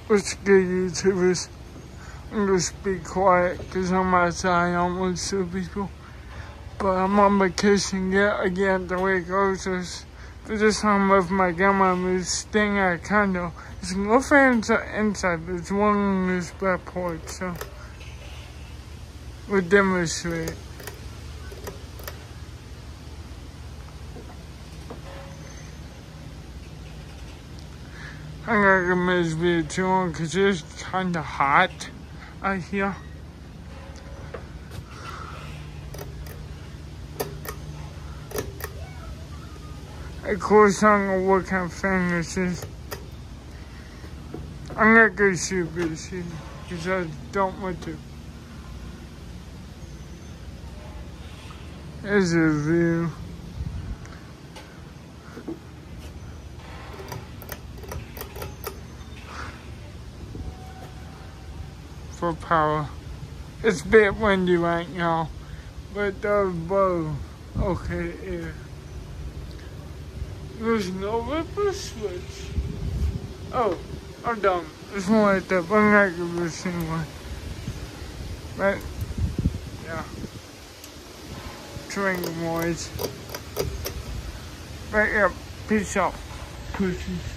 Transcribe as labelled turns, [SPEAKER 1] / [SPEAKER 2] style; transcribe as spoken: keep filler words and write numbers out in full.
[SPEAKER 1] What's good, YouTubers? I'm gonna be quiet because I'm outside. I don't want to see people. But I'm on vacation yet again. The way it goes is for this time with my grandma who's staying at a condo. There's no fans inside, but there's one on this back porch, so we'll demonstrate. I'm not gonna make this video too long because it's kinda hot out here. Of course, I don't know what kind of fan this is. I'm not gonna shoot this because I don't want to. There's a view. For power. It's a bit windy right now, but the bow. Okay, yeah. There's no ripper switch. Oh, I'm dumb. There's one like that, but I'm not gonna be seeing one. But, yeah. Triangle noise. But, yeah, peace out. Pussies.